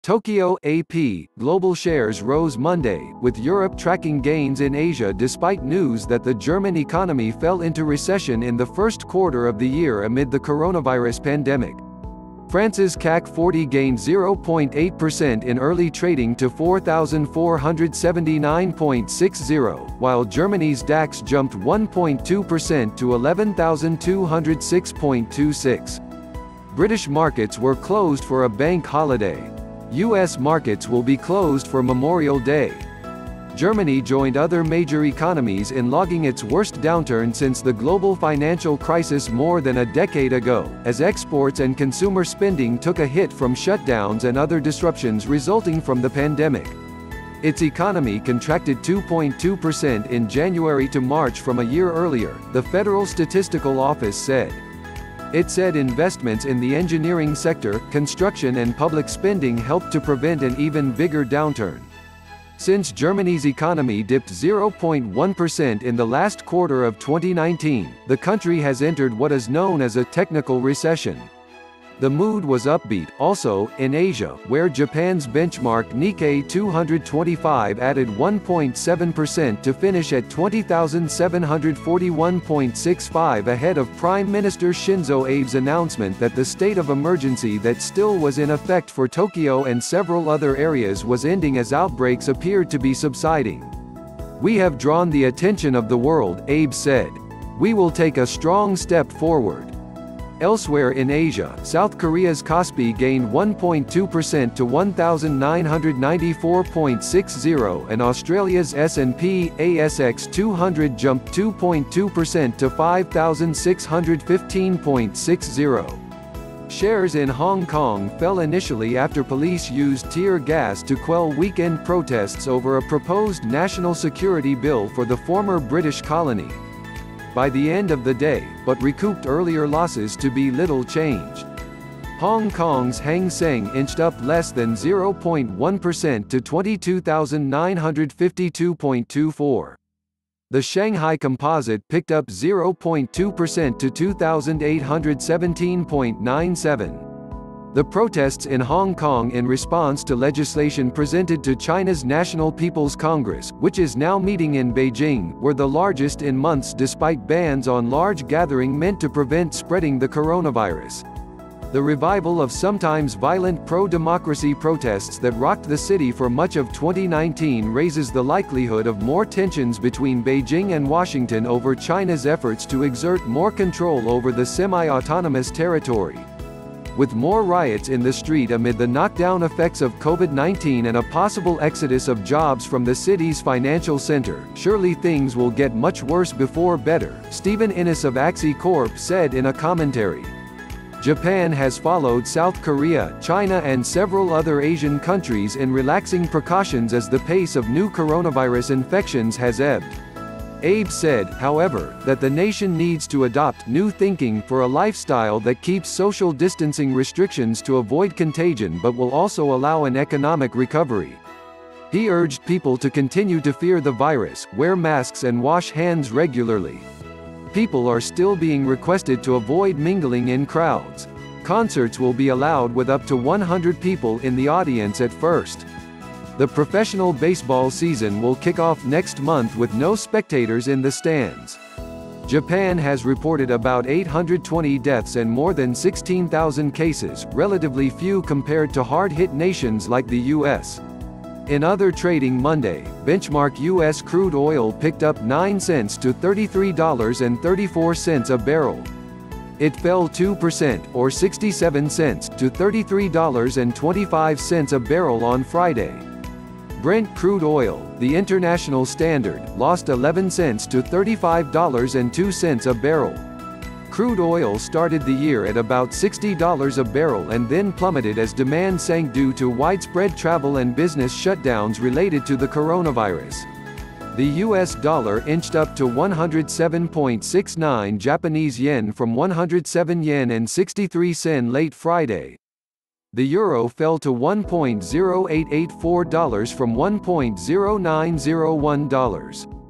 Tokyo AP global shares rose Monday, with Europe tracking gains in Asia despite news that the German economy fell into recession in the first quarter of the year amid the coronavirus pandemic. France's CAC 40 gained 0.8% in early trading to 4,479.60, while Germany's DAX jumped 1.2% to 11,206.26. British markets were closed for a bank holiday. U.S. markets will be closed for Memorial Day. Germany joined other major economies in logging its worst downturn since the global financial crisis more than a decade ago, as exports and consumer spending took a hit from shutdowns and other disruptions resulting from the pandemic. Its economy contracted 2.2% in January to March from a year earlier, the Federal Statistical Office said. It said investments in the engineering sector, construction and public spending helped to prevent an even bigger downturn. Since Germany's economy dipped 0.1% in the last quarter of 2019, the country has entered what is known as a technical recession. The mood was upbeat, also, in Asia, where Japan's benchmark Nikkei 225 added 1.7% to finish at 20,741.65 ahead of Prime Minister Shinzo Abe's announcement that the state of emergency that still was in effect for Tokyo and several other areas was ending as outbreaks appeared to be subsiding. "We have drawn the attention of the world," Abe said. "We will take a strong step forward." Elsewhere in Asia, South Korea's Kospi gained 1.2% to 1,994.60 and Australia's S&P/ASX 200 jumped 2.2% to 5,615.60. Shares in Hong Kong fell initially after police used tear gas to quell weekend protests over a proposed national security bill for the former British colony. By the end of the day, but recouped earlier losses to be little changed. Hong Kong's Hang Seng inched up less than 0.1% to 22,952.24. The Shanghai Composite picked up 0.2% to 2,817.97. The protests in Hong Kong in response to legislation presented to China's National People's Congress, which is now meeting in Beijing, were the largest in months despite bans on large gathering meant to prevent spreading the coronavirus. The revival of sometimes violent pro-democracy protests that rocked the city for much of 2019 raises the likelihood of more tensions between Beijing and Washington over China's efforts to exert more control over the semi-autonomous territory. With more riots in the street amid the knockdown effects of COVID-19 and a possible exodus of jobs from the city's financial center, surely things will get much worse before better, Stephen Innes of Axie Corp said in a commentary. Japan has followed South Korea, China and several other Asian countries in relaxing precautions as the pace of new coronavirus infections has ebbed. Abe said, however, that the nation needs to adopt new thinking for a lifestyle that keeps social distancing restrictions to avoid contagion but will also allow an economic recovery. He urged people to continue to fear the virus, wear masks and wash hands regularly. People are still being requested to avoid mingling in crowds. Concerts will be allowed with up to 100 people in the audience at first. The professional baseball season will kick off next month with no spectators in the stands. Japan has reported about 820 deaths and more than 16,000 cases, relatively few compared to hard-hit nations like the U.S. In other trading Monday, benchmark U.S. crude oil picked up 9 cents to $33.34 a barrel. It fell 2%, or 67 cents, to $33.25 a barrel on Friday. Brent crude oil, the international standard, lost 11 cents to $35.02 a barrel. Crude oil started the year at about $60 a barrel and then plummeted as demand sank due to widespread travel and business shutdowns related to the coronavirus. The US dollar inched up to 107.69 Japanese yen from 107 yen and 63 sen late Friday. The euro fell to $1.0884 from $1.0901.